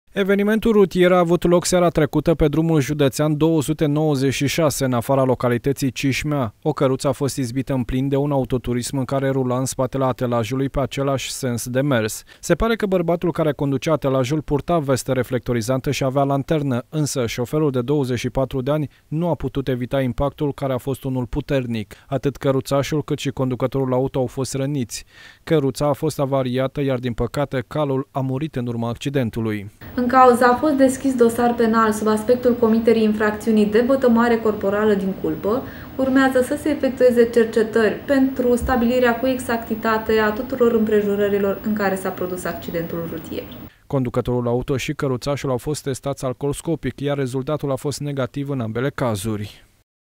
Evenimentul rutier a avut loc seara trecută pe drumul județean 296, în afara localității Cișmea. O căruță a fost izbită în plin de un autoturism în care rula în spatele atelajului pe același sens de mers. Se pare că bărbatul care conducea atelajul purta vestă reflectorizantă și avea lanternă, însă șoferul de 24 de ani nu a putut evita impactul, care a fost unul puternic. Atât căruțașul cât și conducătorul auto au fost răniți. Căruța a fost avariată, iar din păcate calul a murit în urma accidentului. În cauză a fost deschis dosar penal sub aspectul comiterii infracțiunii de vătămare corporală din culpă. Urmează să se efectueze cercetări pentru stabilirea cu exactitate a tuturor împrejurărilor în care s-a produs accidentul rutier. Conducătorul auto și căruțașul au fost testați alcoolscopic, iar rezultatul a fost negativ în ambele cazuri.